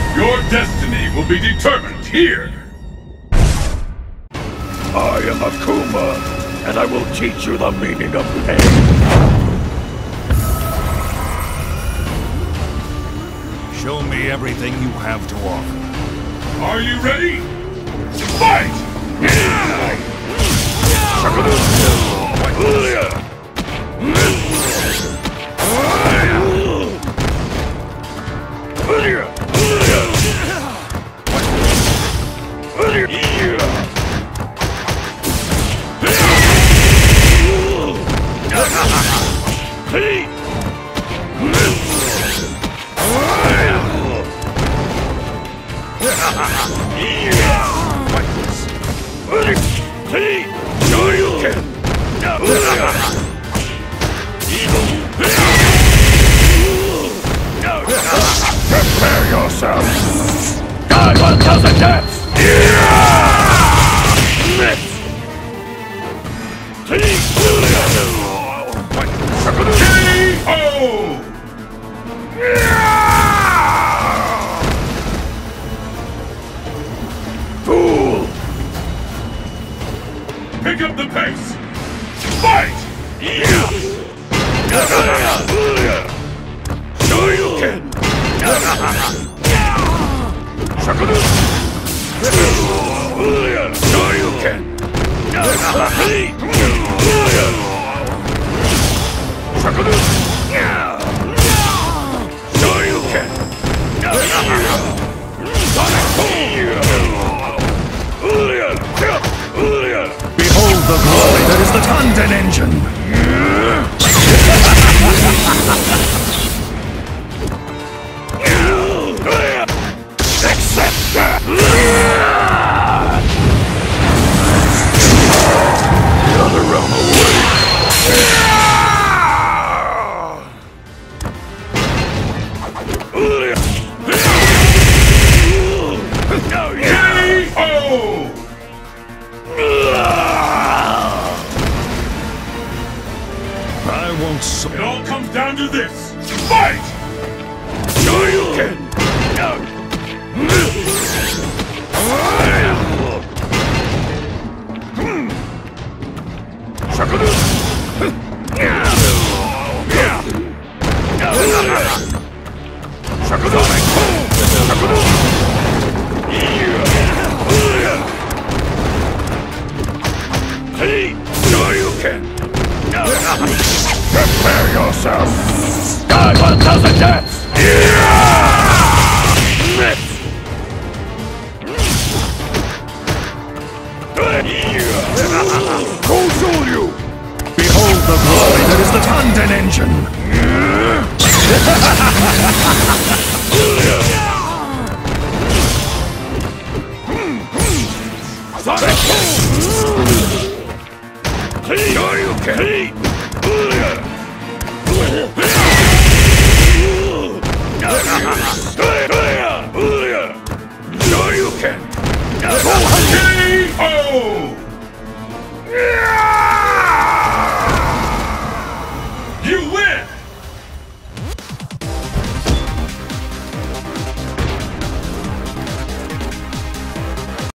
Your destiny will be determined here! I am Akuma, and I will teach you the meaning of pain. Show me everything you have to offer. Are you ready? Fight! Prepare yourself! God, 1,000 deaths! Miss! Fool! Pick up the pace! Fight! Sure you can! Sure you can! Sure you can! Behold the glory that is the Tanden engine! Accept that! The other realm away! I won't so. It all comes down to this! Fight! Sure you can! Sure you can! Prepare yourself! God, 1,000 deaths! Miss! Who told you? Behold the glory that is the Tanden engine! Sure you can!